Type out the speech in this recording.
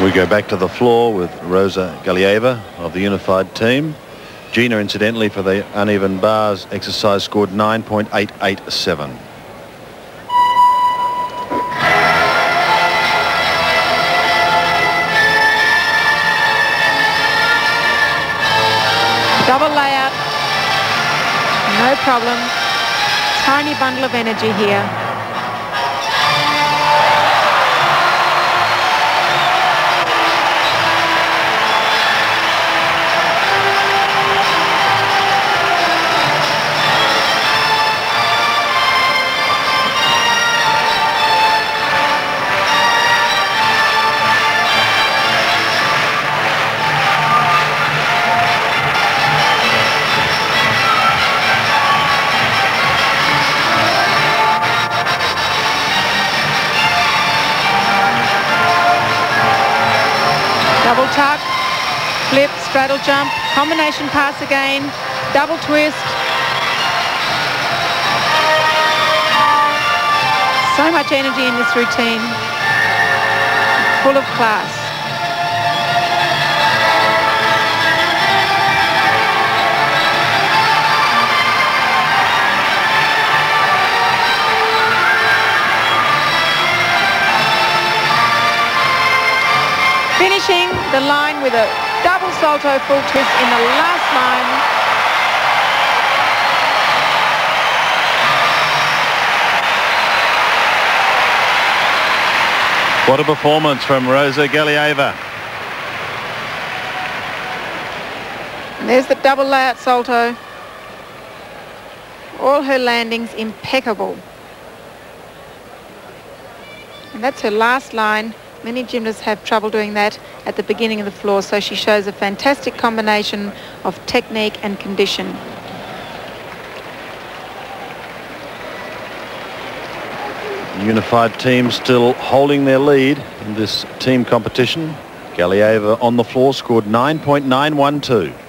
We go back to the floor with Roza Galieva of the unified team. Gina, incidentally, for the uneven bars exercise, scored 9.887. Double layout, no problem. Tiny bundle of energy here. Double tuck, flip, straddle jump, combination pass again, double twist. So much energy in this routine, full of class. Finishing the line with a double salto full twist in the last line. What a performance from Roza Galieva. And there's the double layout salto. All her landings impeccable. And that's her last line. Many gymnasts have trouble doing that at the beginning of the floor, so she shows a fantastic combination of technique and condition. Unified team still holding their lead in this team competition. Galieva on the floor scored 9.912.